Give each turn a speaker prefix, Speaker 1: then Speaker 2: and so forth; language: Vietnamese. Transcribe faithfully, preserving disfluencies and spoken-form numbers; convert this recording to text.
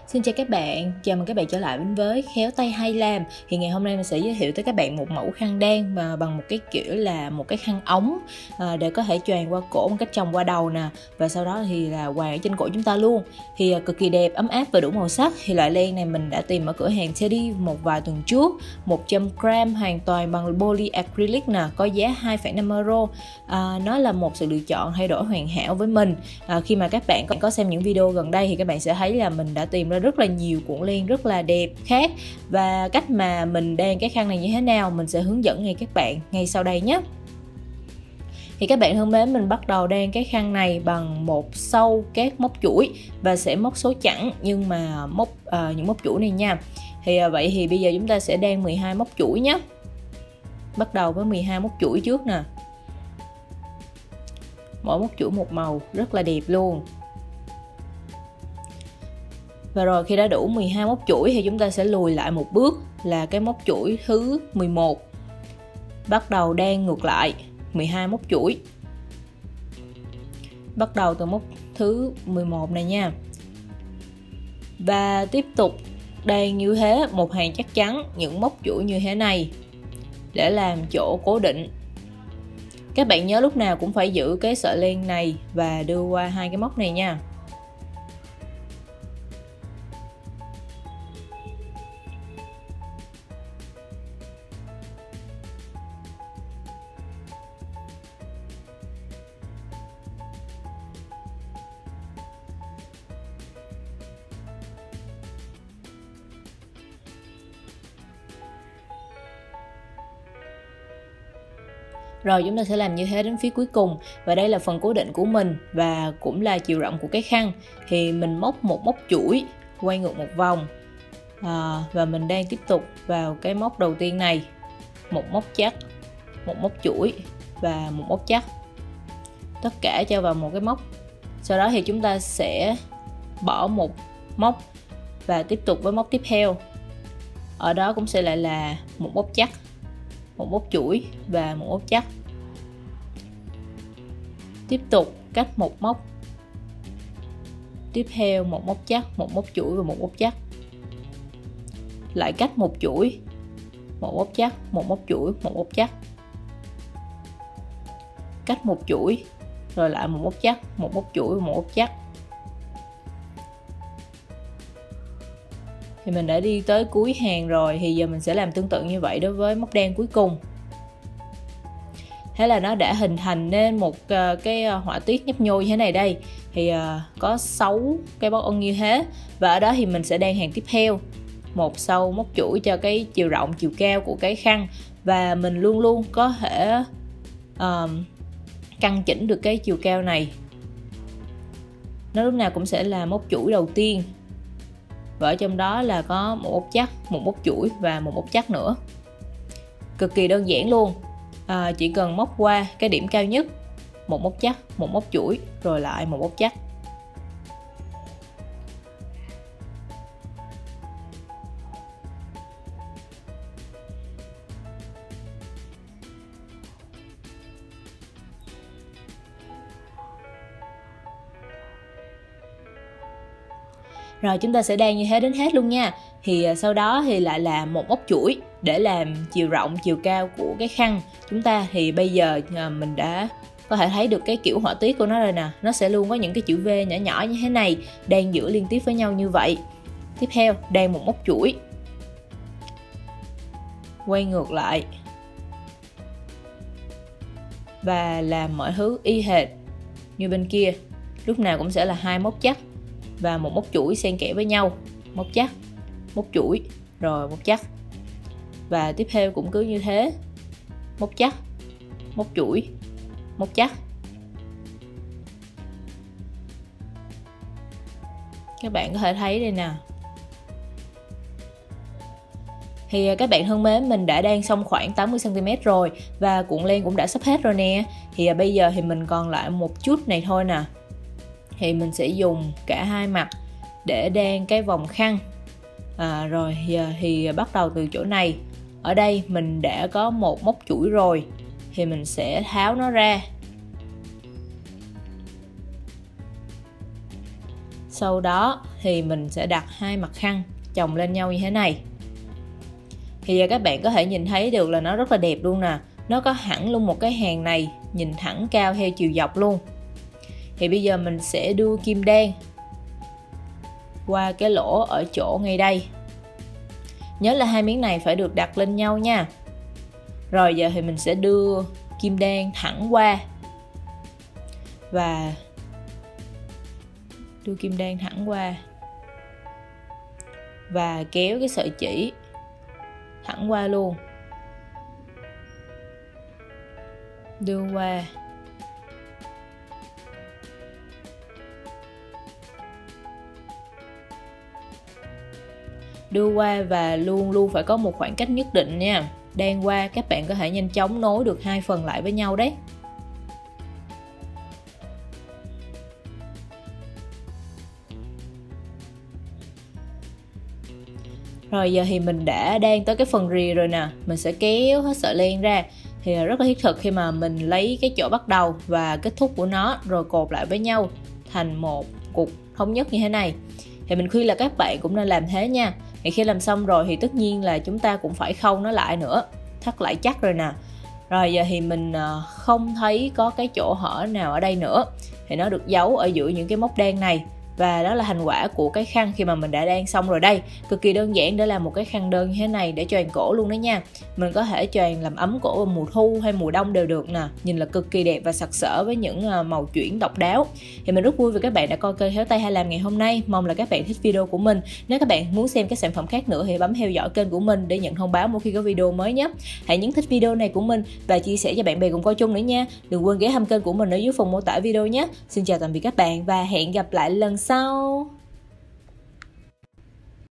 Speaker 1: Xin chào các bạn, chào mừng các bạn trở lại đến với Khéo Tay Hay Làm. Thì ngày hôm nay mình sẽ giới thiệu tới các bạn một mẫu khăn đan mà bằng một cái kiểu là một cái khăn ống à, để có thể choàng qua cổ một cách chồng qua đầu nè, và sau đó thì là quàng ở trên cổ chúng ta luôn. Thì à, cực kỳ đẹp, ấm áp và đủ màu sắc. Thì loại len này mình đã tìm ở cửa hàng Teddy một vài tuần trước, một trăm gram hoàn toàn bằng polyacrylic nè, có giá hai phẩy năm euro. À, nó là một sự lựa chọn thay đổi hoàn hảo với mình. À, khi mà các bạn có xem những video gần đây thì các bạn sẽ thấy là mình đã tìm ra rất là nhiều cuộn len rất là đẹp khác, và cách mà mình đan cái khăn này như thế nào mình sẽ hướng dẫn ngay các bạn ngay sau đây nhé. Thì các bạn thân mến, mình bắt đầu đan cái khăn này bằng một sâu các móc chuỗi và sẽ móc số chẵn nhưng mà móc uh, những móc chuỗi này nha. Thì uh, vậy thì bây giờ chúng ta sẽ đan mười hai móc chuỗi nhé. Bắt đầu với mười hai móc chuỗi trước nè. Mỗi móc chuỗi một màu rất là đẹp luôn. Và rồi khi đã đủ mười hai móc chuỗi thì chúng ta sẽ lùi lại một bước là cái móc chuỗi thứ mười một. Bắt đầu đan ngược lại mười hai móc chuỗi. Bắt đầu từ móc thứ mười một này nha. Và tiếp tục đan như thế một hàng chắc chắn những móc chuỗi như thế này để làm chỗ cố định. Các bạn nhớ lúc nào cũng phải giữ cái sợi len này và đưa qua hai cái móc này nha. Rồi chúng ta sẽ làm như thế đến phía cuối cùng, và đây là phần cố định của mình và cũng là chiều rộng của cái khăn. Thì mình móc một móc chuỗi quay ngược một vòng à, và mình đang tiếp tục vào cái móc đầu tiên này, một móc chắc, một móc chuỗi và một móc chắc, tất cả cho vào một cái móc. Sau đó thì chúng ta sẽ bỏ một móc và tiếp tục với móc tiếp theo. Ở đó cũng sẽ lại là một móc chắc, một móc chuỗi và một móc chắc. Tiếp tục cách một móc, tiếp theo một móc chắc, một móc chuỗi và một móc chắc. Lại cách một chuỗi, một móc chắc, một móc chuỗi, một móc chắc. Cách một chuỗi, rồi lại một móc chắc, một móc chuỗi và một móc chắc. Thì mình đã đi tới cuối hàng rồi, thì giờ mình sẽ làm tương tự như vậy đối với móc đan cuối cùng. Thế là nó đã hình thành nên một uh, cái họa tiết nhấp nhô như thế này đây. Thì uh, có sáu cái bó ong như thế. Và ở đó thì mình sẽ đan hàng tiếp theo, một sâu móc chuỗi cho cái chiều rộng, chiều cao của cái khăn. Và mình luôn luôn có thể uh, căn chỉnh được cái chiều cao này. Nó lúc nào cũng sẽ là móc chuỗi đầu tiên, và ở trong đó là có một móc chắc, một móc chuỗi và một móc chắc nữa. Cực kỳ đơn giản luôn. À, chỉ cần móc qua cái điểm cao nhất, một móc chắc, một móc chuỗi, rồi lại một móc chắc. Rồi chúng ta sẽ đan như thế đến hết luôn nha. Thì sau đó thì lại là một móc chuỗi để làm chiều rộng, chiều cao của cái khăn chúng ta. Thì bây giờ mình đã có thể thấy được cái kiểu họa tiết của nó rồi nè. Nó sẽ luôn có những cái chữ V nhỏ nhỏ như thế này, đan giữa liên tiếp với nhau như vậy. Tiếp theo đan một móc chuỗi, quay ngược lại và làm mọi thứ y hệt như bên kia. Lúc nào cũng sẽ là hai móc chắc và một móc chuỗi xen kẽ với nhau, móc chắc, móc chuỗi, rồi móc chắc. Và tiếp theo cũng cứ như thế, móc chắc, móc chuỗi, móc chắc. Các bạn có thể thấy đây nè. Thì các bạn thân mến, mình đã đan xong khoảng tám mươi xăng ti mét rồi, và cuộn len cũng đã sắp hết rồi nè. Thì bây giờ thì mình còn lại một chút này thôi nè. Thì mình sẽ dùng cả hai mặt để đan cái vòng khăn. à, Rồi thì, thì bắt đầu từ chỗ này. Ở đây mình đã có một móc chuỗi rồi, thì mình sẽ tháo nó ra. Sau đó thì mình sẽ đặt hai mặt khăn chồng lên nhau như thế này. Thì giờ các bạn có thể nhìn thấy được là nó rất là đẹp luôn nè. Nó có hẳn luôn một cái hàng này, nhìn thẳng cao theo chiều dọc luôn. Thì bây giờ mình sẽ đưa kim đan qua cái lỗ ở chỗ ngay đây. Nhớ là hai miếng này phải được đặt lên nhau nha. Rồi giờ thì mình sẽ đưa kim đan thẳng qua. Và đưa kim đan thẳng qua. Và kéo cái sợi chỉ thẳng qua luôn. Đưa qua. Đưa qua và luôn luôn phải có một khoảng cách nhất định nha. Đan qua các bạn có thể nhanh chóng nối được hai phần lại với nhau đấy. Rồi giờ thì mình đã đan tới cái phần rìa rồi nè. Mình sẽ kéo hết sợi len ra. Thì rất là thiết thực khi mà mình lấy cái chỗ bắt đầu và kết thúc của nó rồi cột lại với nhau thành một cục thống nhất như thế này. Thì mình khuyên là các bạn cũng nên làm thế nha. Thì khi làm xong rồi thì tất nhiên là chúng ta cũng phải khâu nó lại nữa, thắt lại chắc rồi nè. Rồi giờ thì mình không thấy có cái chỗ hở nào ở đây nữa. Thì nó được giấu ở giữa những cái móc đan này. Và đó là thành quả của cái khăn khi mà mình đã đan xong rồi đây. Cực kỳ đơn giản để làm một cái khăn đơn như thế này để choàng cổ luôn đó nha. Mình có thể choàng làm ấm cổ vào mùa thu hay mùa đông đều được nè. Nhìn là cực kỳ đẹp và sặc sỡ với những màu chuyển độc đáo. Thì mình rất vui vì các bạn đã coi kênh Khéo Tay Hay Làm ngày hôm nay. Mong là các bạn thích video của mình. Nếu các bạn muốn xem các sản phẩm khác nữa thì bấm theo dõi kênh của mình để nhận thông báo mỗi khi có video mới nhé. Hãy nhấn thích video này của mình và chia sẻ cho bạn bè cùng coi chung nữa nha. Đừng quên ghé thăm kênh của mình ở dưới phần mô tả video nhé. Xin chào tạm biệt các bạn và hẹn gặp lại lần sau.